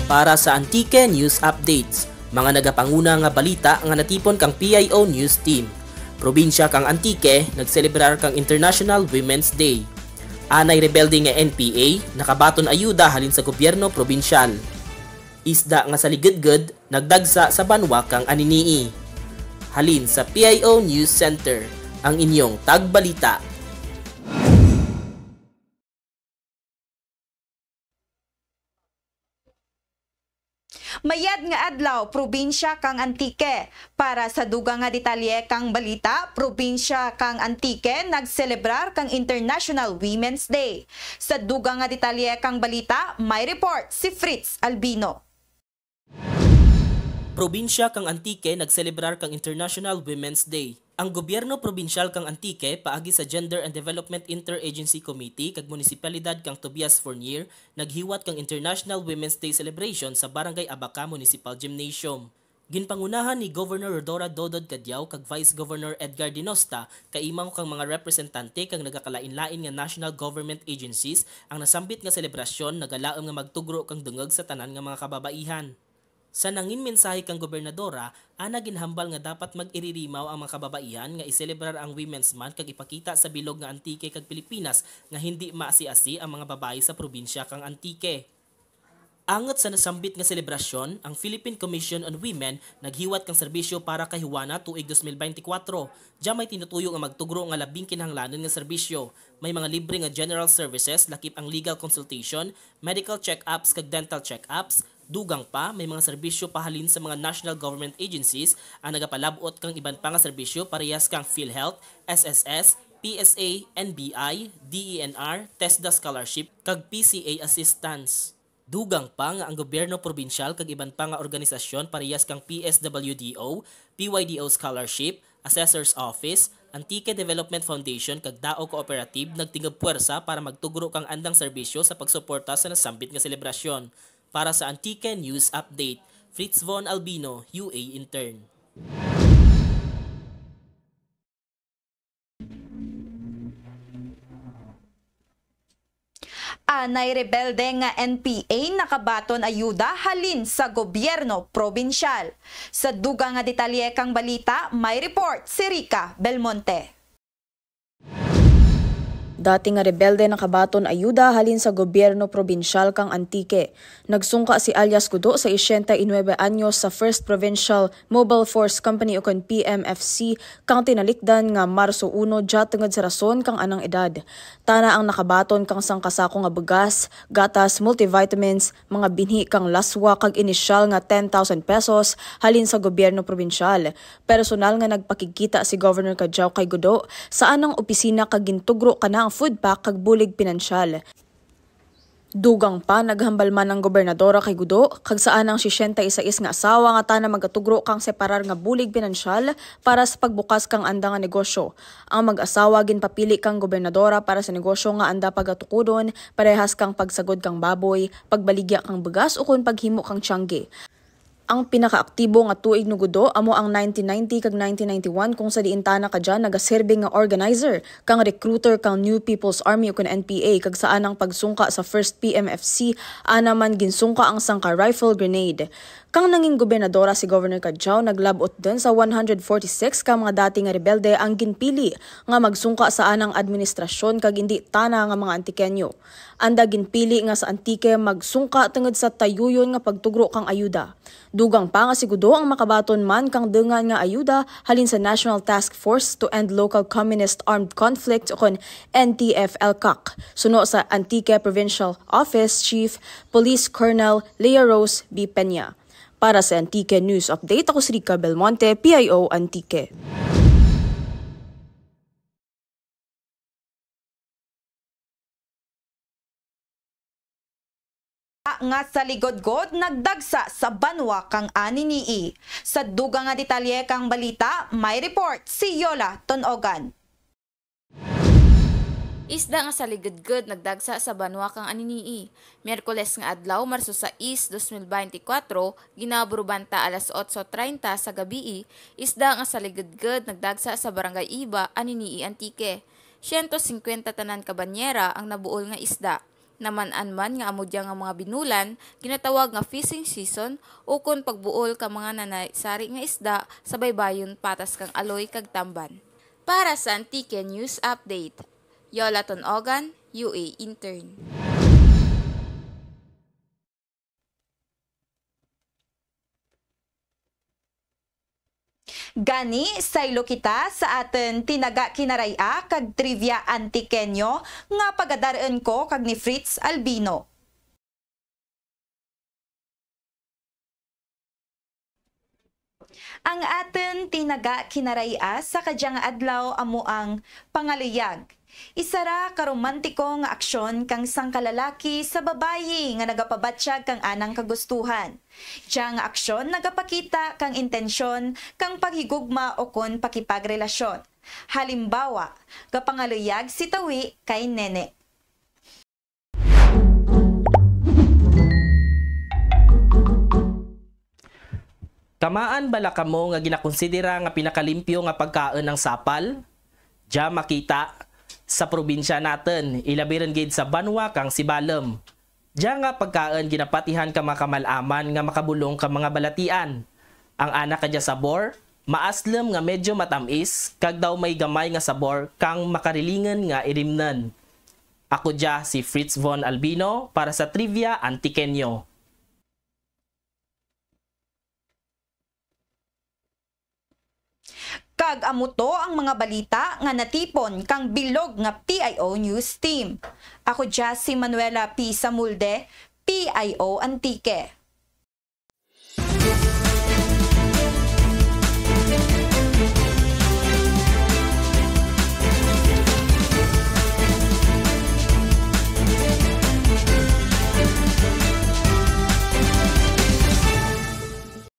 para sa Antique News Updates. Mga nagapanguna nga balita nga natipon kang PIO News Team. Probinsya kang Antique nagselebrar kang International Women's Day. Anay rebelde nga NPA nakabaton ayuda halin sa gobyerno probinsyal. Isda nga sa ligid-gid nagdagsa sa banwa kang aninii. Halin sa PIO News Center ang inyong tagbalita. Mayad nga adlaw, probinsya kang Antique. Para sa dugang nga detalye kang balita, probinsya kang Antique nagselebrar kang International Women's Day. Sa dugang nga detalye kang balita, may report si Fritz Albino. Probinsya kang Antique nagselebrar kang International Women's Day. Ang gobyerno probinsyal kang Antique paagi sa Gender and Development Interagency Committee kag munisipalidad kang Tobias Fournier naghiwat kang International Women's Day celebration sa Barangay Abaca Municipal Gymnasium. Ginpangunahan ni Governor Rodora Dodod Cadiao kag Vice Governor Edgar Dinosta kaimaw kang mga representante kang nagakalain-lain nga national government agencies ang nasambit nga selebrasyon nagalaom nga magtugro kang dungog sa tanan nga mga kababaihan. Sa nangin mensahe kang gobernadora, ana ginhambal nga dapat mag-iririmaw ang mga kababaihan nga iselebrar ang Women's Month kag ipakita sa bilog nga Antique kag Pilipinas nga hindi maasi-asi ang mga babae sa probinsya kang Antique. Angot sa nasambit nga selebrasyon, ang Philippine Commission on Women naghiwat kang serbisyo para kay Juana tuig 2024. Diya may tinutuyo nga magtugro nga labing kinahanglanon nga serbisyo. May mga libre nga general services lakip ang legal consultation, medical check-ups kag dental check-ups. Dugang pa, may mga serbisyo pahalin sa mga national government agencies ang nagapalabot kang iban pa nga serbisyo parehas kang PhilHealth, SSS, PSA, NBI, DENR, TESDA Scholarship, kag PCA Assistance. Dugang pa nga ang gobyerno probinsyal kag iban pa nga organisasyon parehas kang PSWDO, PYDO Scholarship, Assessor's Office, Antique Development Foundation kag Dao Cooperative nagtingog puwersa para magtugro kang andang serbisyo sa pagsuporta sa nasambit nga selebrasyon. Para sa Antique News Update, Fritz Von Albino, UA Intern. Anay rebelde nga NPA nakabaton ayuda halin sa gobyerno probinsyal. Sa dugang nga detalye kang balita, may report si Rica Belmonte. Dati nga rebelde nakabaton ayuda halin sa gobyerno probinsyal kang Antique. Nagsungka si alias Gudo sa 89 anyos sa 1st Provincial Mobile Force Company o kon PMFC kang tinalikdan nga Marso 1 dya tungod sa rason kang anang edad. Tana ang nakabaton kang sangkasako nga bugas, gatas, multivitamins, mga binhi kang laswa kag inisyal nga 10,000 pesos halin sa gobyerno probinsyal. Personal nga nagpakikita si Governor Cadiao kay Gudo sa anang opisina kag gintugro kana ang food pack kag bulig pinansyal. Dugang pa naghambal man ang gobernadora kay Gudo kag saan ang 61 nga asawa nga tana magatugro kang separar nga bulig pinansyal para sa pagbukas kang anda nga negosyo. Ang mag-asawa ginpapili kang gobernadora para sa negosyo nga anda pagatukudon, parehas kang pagsagod kang baboy, pagbaligya kang bugas o kun paghimo kang tiyangge. Ang pinakaaktibo nga tuig no Gudo amo ang 1990 kag 1991 kung sa diin tana ka dyan nagaserbe nga organizer kang recruiter kang New People's Army o kun NPA kag saan ang pagsungka sa 1st PMFC ana man ginsungka ang sangka rifle grenade. Kang nanging gobernadora si Governor Cadiao naglabot din sa 146 ka mga dati nga rebelde ang ginpili nga magsungka sa anang administrasyon kag indi tana nga mga Antikenyo. Anda ginpili nga sa Antique magsungka tungod sa tayuyon nga pagtugro kang ayuda. Dugang pa nga si Gudo ang makabaton man kang dungan nga ayuda halin sa National Task Force to End Local Communist Armed Conflict o kon NTF-ELCAC. Suno sa Antique Provincial Office Chief Police Colonel Lea Rose B. Peña. Para sa Antique News Update, ako si Rica Belmonte, PIO Antique. Nga sa ligodgod nagdagsa sa banwa kang aninii. Sa dugang nga detalye kang balita, may report si Yola Tonogan. Isda nga sa ligudgod nagdagsa sa banwa kang aninii. Miyerkules nga adlaw, Marso 6, 2024, ginaburubanta alas 8:30 sa gabi. Isda nga sa ligudgod nagdagsa sa Barangay Iba, Aninii, Antique. 150 tanan ka banyera ang nabuol nga isda. Naman-an man nga amo nga mga binulan, ginatawag nga fishing season o kon pagbuol ka mga nanay-sari nga isda sa baybayon patas kang aloy kag tamban. Para sa Antique News Update, Yola Tonogan, UA Intern. Gani, saylo kita sa aten tinaga kinaraya kag trivia antikenyo nga pagadaraan ko kag ni Fritz Albino. Ang aten tinaga kinaraya sa kadyang adlaw amo ang pangaluyag. Isara karomantiko nga aksyon kang sang kalalaki sa babayi nga nagapabatsyag kang anang kagustuhan. Diyang aksyon nagapakita kang intensyon kang paghigugma o kon pakipagrelasyon. Halimbawa, kapangaluyag si tawi kay Nene. Tamaan bala kamo nga ginakonsidera nga pinakalimpyo nga pagkaon ng sapal? Diya makita sa probinsya natin, ilabiran gid sa Banwa kang Sibalem. Diya nga pagkaon ginapatihan ka makamalaman nga makabulong ka mga balatian. Ang anak kadya sabor, maaslem nga medyo matamis, kag daw may gamay nga sabor kang makarilingan nga irimnan. Ako diya si Fritz von Albino para sa Trivia Antikenyo. Kag amuto ang mga balita nga natipon kang bilog nga PIO News Team. Ako dya si Manuela P. Samulde, PIO Antique.